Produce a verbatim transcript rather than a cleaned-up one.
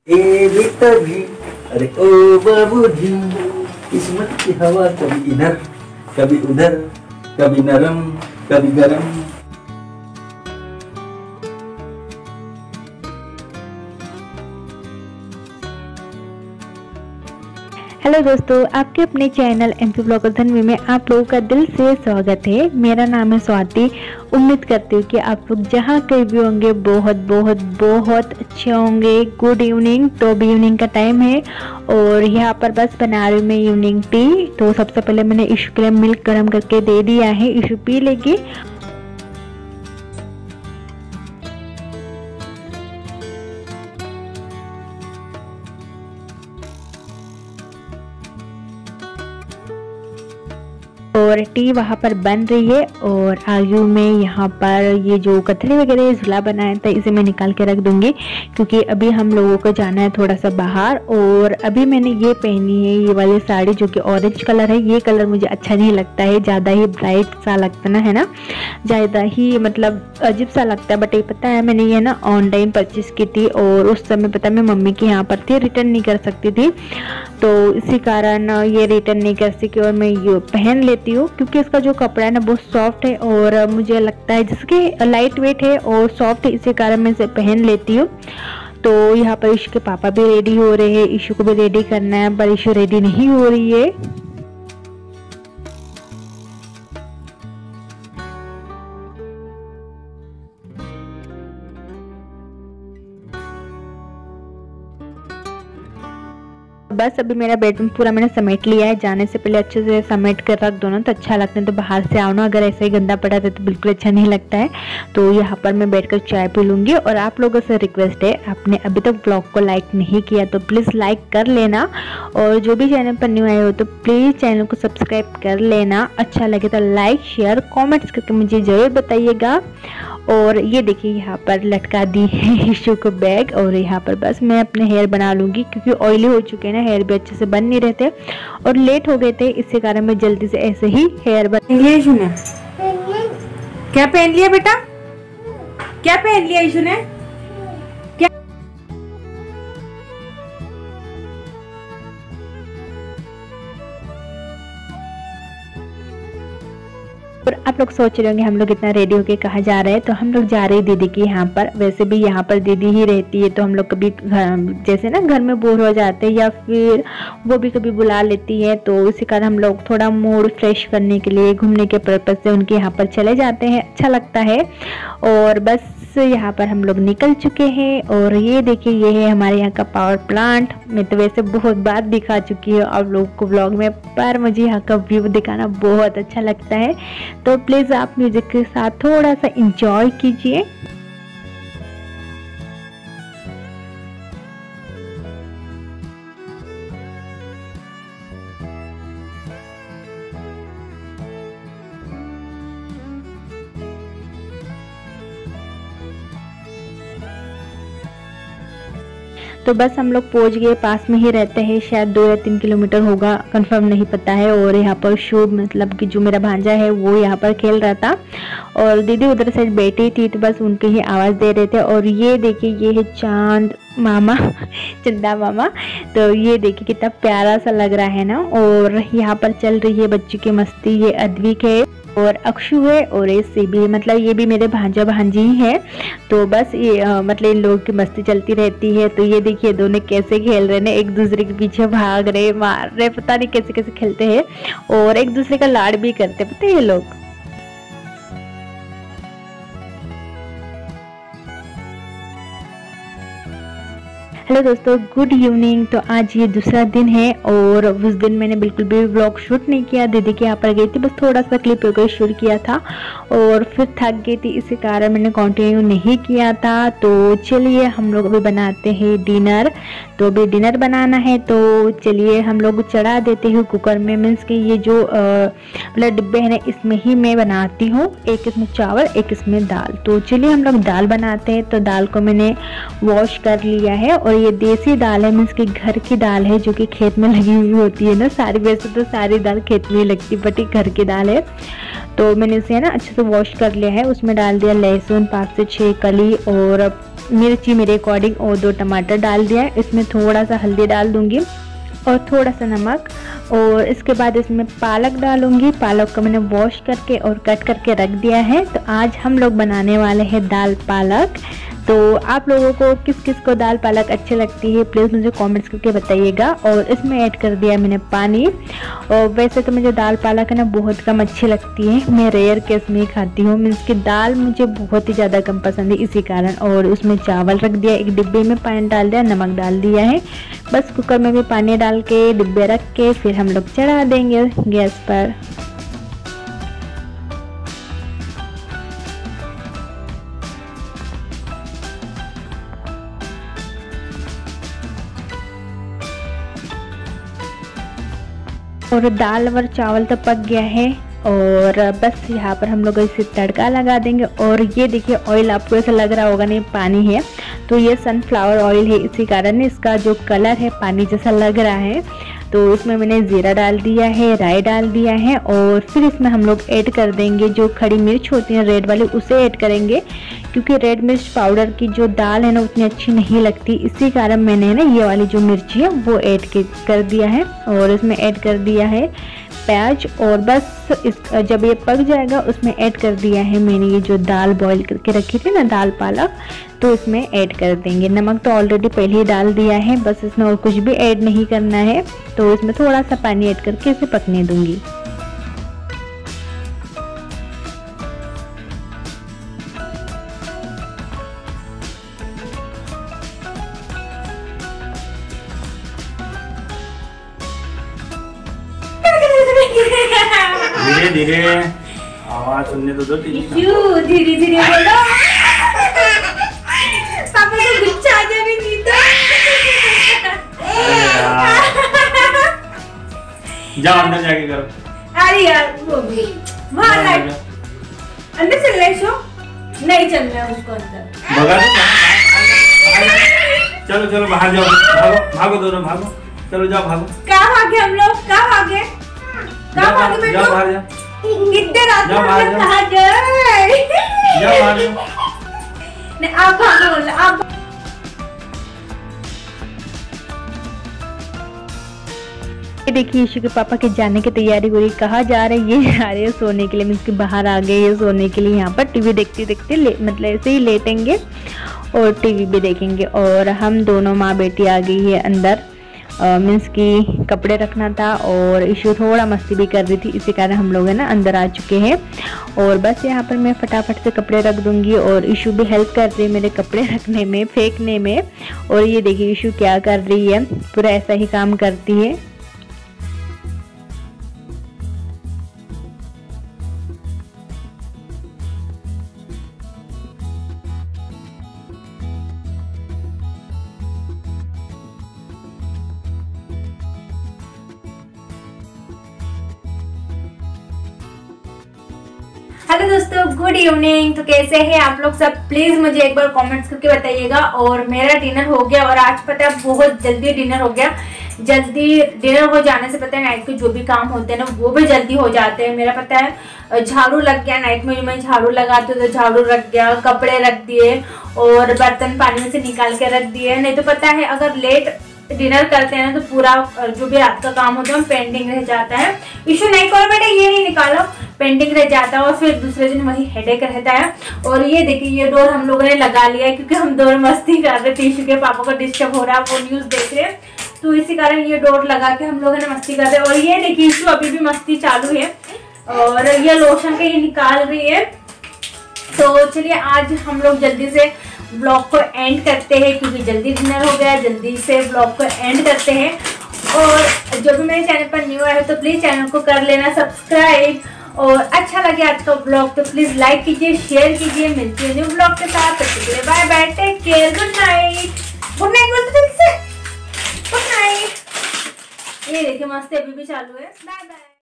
ए बेटा भी, अरे ओ बाबू जी, किस्मत की हवा कभी इधर कभी उधर, कभी नरम कभी गरम। हेलो दोस्तों, आपके अपने चैनल एमपी ब्लॉगर धनवी में आप लोगों का दिल से स्वागत है। मेरा नाम है स्वाति। उम्मीद करती हूँ कि आप लोग जहाँ कहीं भी होंगे बहुत बहुत बहुत अच्छे होंगे। Good evening. तो अभी इवनिंग का टाइम है और यहाँ पर बस बना रही हूँ मैं इवनिंग टी। तो सबसे पहले मैंने इशू के लिए मिल्क गर्म करके दे दिया है, इशू पी लेगी। और टी वहाँ पर बन रही है और आयु में यहाँ पर ये जो कतरी वगैरह झूला बनाया था इसे मैं निकाल के रख दूंगी, क्योंकि अभी हम लोगों को जाना है थोड़ा सा बाहर। और अभी मैंने ये पहनी है ये वाली साड़ी जो कि ऑरेंज कलर है। ये कलर मुझे अच्छा नहीं लगता है, ज़्यादा ही ब्राइट सा लगता ना है ना, ज़्यादा ही मतलब अजीब सा लगता है। बट ये पता है मैंने ये ना ऑनलाइन परचेज की थी और उस समय पता मैं मम्मी के यहाँ पर थी, रिटर्न नहीं कर सकती थी, तो इसी कारण ये रिटर्न नहीं कर सकी और मैं ये पहन लेती हूँ, क्योंकि इसका जो कपड़ा है ना बहुत सॉफ्ट है और मुझे लगता है जिसके लाइट वेट है और सॉफ्ट है, इसी कारण मैं इसे पहन लेती हूँ। तो यहाँ पर इशू के पापा भी रेडी हो रहे हैं, इशू को भी रेडी करना है पर इशू रेडी नहीं हो रही है। बस अभी मेरा बेडरूम पूरा मैंने समेट लिया है। जाने से पहले अच्छे से समेट कर रख दो ना तो अच्छा लगता है। तो बाहर से आओ ना अगर ऐसा ही गंदा पड़ा था तो बिल्कुल अच्छा नहीं लगता है। तो यहाँ पर मैं बैठकर चाय पी लूँगी। और आप लोगों से रिक्वेस्ट है, आपने अभी तक ब्लॉग को लाइक नहीं किया तो प्लीज़ लाइक कर लेना, और जो भी चैनल पर न्यू आए हो तो प्लीज़ चैनल को सब्सक्राइब कर लेना। अच्छा लगे तो लाइक शेयर कॉमेंट्स करके मुझे ज़रूर बताइएगा। और ये देखिए यहाँ पर लटका दी है इशू को बैग, और यहाँ पर बस मैं अपने हेयर बना लूँगी, क्योंकि ऑयली हो चुके हैं ना, हेयर भी अच्छे से बन नहीं रहे थे और लेट हो गए थे, इसी कारण मैं जल्दी से ऐसे ही हेयर बन लिया। इशू ने क्या पहन लिया बेटा? क्या पहन लिया इशू ने? क्या और आप लोग सोच रहे होंगे हम लोग इतना रेडी होके कहाँ जा रहे हैं, तो हम लोग जा रहे हैं दीदी के यहाँ पर। वैसे भी यहाँ पर दीदी ही रहती है, तो हम लोग कभी जैसे ना घर में बोर हो जाते हैं या फिर वो भी कभी बुला लेती है, तो इसी कारण हम लोग थोड़ा मूड फ्रेश करने के लिए घूमने के पर्पज से उनके यहाँ पर चले जाते हैं, अच्छा लगता है। और बस यहाँ पर हम लोग निकल चुके हैं और ये देखिए ये है हमारे यहाँ का पावर प्लांट। मैं तो वैसे बहुत बार दिखा चुकी हूँ आप लोगों को व्लॉग में, पर मुझे यहाँ का व्यू दिखाना बहुत अच्छा लगता है। तो प्लीज़ आप म्यूजिक के साथ थोड़ा सा एंजॉय कीजिए। तो बस हम लोग पहुंच गए, पास में ही रहते हैं, शायद दो या तीन किलोमीटर होगा, कंफर्म नहीं पता है। और यहाँ पर शुभ मतलब कि जो मेरा भांजा है वो यहाँ पर खेल रहा था और दीदी उधर से बैठी थी, तो बस उनके ही आवाज़ दे रहे थे। और ये देखिए ये है चांद मामा चंदा मामा। तो ये देखिए कितना प्यारा सा लग रहा है ना। और यहाँ पर चल रही है बच्चों की मस्ती। ये अद्विक है और अक्षु है और ऐसे भी मतलब ये भी मेरे भांजा भांजी ही है। तो बस ये आ, मतलब इन लोगों की मस्ती चलती रहती है। तो ये देखिए दोनों कैसे खेल रहे हैं, एक दूसरे के पीछे भाग रहे मार रहे, पता नहीं कैसे कैसे खेलते हैं और एक दूसरे का लाड भी करते पता है ये लोग। हेलो दोस्तों, गुड इवनिंग। तो आज ये दूसरा दिन है और उस दिन मैंने बिल्कुल भी व्लॉग शूट नहीं किया, दीदी के यहाँ पर गई थी, बस थोड़ा सा क्लिप वगैरह शूट किया था और फिर थक गई थी, इसी कारण मैंने कंटिन्यू नहीं किया था। तो चलिए हम लोग अभी बनाते हैं डिनर। तो अभी डिनर बनाना है तो चलिए हम लोग चढ़ा देते हैं कुकर में। मीन्स कि ये जो मतलब डिब्बे हैं इसमें ही मैं बनाती हूँ, एक इसमें चावल एक इसमें दाल। तो चलिए हम लोग दाल बनाते हैं। तो दाल को मैंने वॉश कर लिया है और ये देसी दाल है, मीन्स कि घर की दाल है जो कि खेत में लगी हुई होती है ना सारी। वैसे तो सारी दाल खेत में ही लगती बट ये घर की दाल है। तो मैंने इसे ना अच्छे से वॉश कर लिया है। उसमें डाल दिया लहसुन पाँच से छः कली और मिर्ची मेरे अकॉर्डिंग और दो टमाटर डाल दिया है। इसमें थोड़ा सा हल्दी डाल दूंगी और थोड़ा सा नमक, और इसके बाद इसमें पालक डालूंगी। पालक को मैंने वॉश करके और कट करके रख दिया है। तो आज हम लोग बनाने वाले हैं दाल पालक। तो आप लोगों को किस किस को दाल पालक अच्छी लगती है प्लीज़ मुझे कमेंट्स करके बताइएगा। और इसमें ऐड कर दिया मैंने पानी। और वैसे तो मुझे दाल पालक है ना बहुत कम अच्छी लगती है, मैं रेयर केस में ही खाती हूँ। मीन्स की दाल मुझे बहुत ही ज़्यादा कम पसंद है इसी कारण। और उसमें चावल रख दिया, एक डिब्बे में पानी डाल दिया, नमक डाल दिया है। बस कुकर में भी पानी डाल के डिब्बे रख के फिर हम लोग चढ़ा देंगे गैस पर। और दाल और चावल तो पक गया है और बस यहाँ पर हम लोग इसे तड़का लगा देंगे। और ये देखिए ऑयल आपको ऐसा लग रहा होगा नहीं पानी है, तो ये सनफ्लावर ऑयल है, इसी कारण इसका जो कलर है पानी जैसा लग रहा है। तो इसमें मैंने ज़ीरा डाल दिया है, राई डाल दिया है और फिर इसमें हम लोग ऐड कर देंगे जो खड़ी मिर्च होती है रेड वाली, उसे ऐड करेंगे क्योंकि रेड मिर्च पाउडर की जो दाल है ना उतनी अच्छी नहीं लगती, इसी कारण मैंने ना ये वाली जो मिर्ची है वो ऐड कर दिया है। और इसमें ऐड कर दिया है प्याज और बस इस जब ये पक जाएगा उसमें ऐड कर दिया है मैंने ये जो दाल बॉईल करके रखी थी ना दाल पालक, तो इसमें ऐड कर देंगे। नमक तो ऑलरेडी पहले ही डाल दिया है, बस इसमें और कुछ भी ऐड नहीं करना है। तो इसमें थोड़ा सा पानी ऐड करके इसे पकने दूंगी। धीरे धीरे आवाज सुनने तो दो। धीरे धीरे बोलो, पापा को गुस्सा आ जाने दी तो। जाओ अंदर जाके करो। अरे यार वो भी वहाँ लाइट अंदर चल रहे शो नहीं चल रहा उसको अंदर भगा दो। चलो चलो बाहर जाओ, भागो भागो दोनों भागो, चलो जाओ भागो। कहाँ भागे हम लोग, कहाँ भागे कहाँ भागे बेटो, जाओ बाहर जाओ, इतने रात में हम लोग कहाँ गए, जाओ बाहर जाओ। नहीं आप भागो बोल आप। ये देखिए यीशु के पापा के जाने की तैयारी हो रही, कहाँ जा रहे हैं, ये जा रहे हैं सोने के लिए। मीन्स कि बाहर आ गए ये सोने के लिए, यहाँ पर टीवी देखते देखते मतलब ऐसे ही लेटेंगे और टीवी भी देखेंगे। और हम दोनों माँ बेटी आ गई है अंदर। मीन्स कि कपड़े रखना था और यीशु थोड़ा मस्ती भी कर रही थी, इसी कारण हम लोग है ना अंदर आ चुके हैं। और बस यहाँ पर मैं फटाफट से कपड़े रख दूंगी और यीशु भी हेल्प कर रही है मेरे कपड़े रखने में, फेंकने में। और ये देखिए यीशु क्या कर रही है, पूरा ऐसा ही काम करती है। हेलो दोस्तों, गुड इवनिंग। तो कैसे हैं आप लोग सब, प्लीज मुझे एक बार कमेंट्स करके बताइएगा। और मेरा डिनर हो गया और आज पता है बहुत जल्दी डिनर हो गया। जल्दी डिनर हो जाने से पता है नाइट के जो भी काम होते हैं ना वो भी जल्दी हो जाते हैं। मेरा पता है झाड़ू लग गया, नाइट में मैं झाड़ू लगाती हूँ तो झाड़ू रख गया, कपड़े रख दिए और बर्तन पानी में से निकाल के रख दिए। नहीं तो पता है अगर लेट डिनर करते हैं ना तो पूरा जो भी रात का काम होता है पेंडिंग रह जाता है। इशू नहीं करो बेटा, ये नहीं निकालो, पेंडिंग रह जाता है और फिर दूसरे दिन वही हेडेक रहता है। और ये देखिए ये डोर हम लोगों ने लगा लिया है क्योंकि हम दोनों मस्ती कर रहे थे, इशू के पापा को डिस्टर्ब हो रहा है, वो न्यूज देख रहे हैं, तो इसी कारण ये डोर लगा के हम लोगों ने मस्ती कर रहे हैं। और ये देखिए इशू अभी भी मस्ती चालू है और ये लोशन का ये निकाल रही है। तो चलिए आज हम लोग जल्दी से ब्लॉग को एंड करते हैं क्योंकि जल्दी डिनर हो गया, जल्दी से ब्लॉग को एंड करते हैं। और जो भी मेरे चैनल पर न्यू है तो प्लीज चैनल को कर लेना सब्सक्राइब। और अच्छा लगे आज का ब्लॉग तो प्लीज लाइक कीजिए, शेयर कीजिए। मिलती है न्यू ब्लॉग के साथ, तब तक के लिए bye bye, take care, good night. Good night बोलते जल्दी से, गुड नाइट। ये देखिए मस्ती अभी भी चालू है। Bye bye.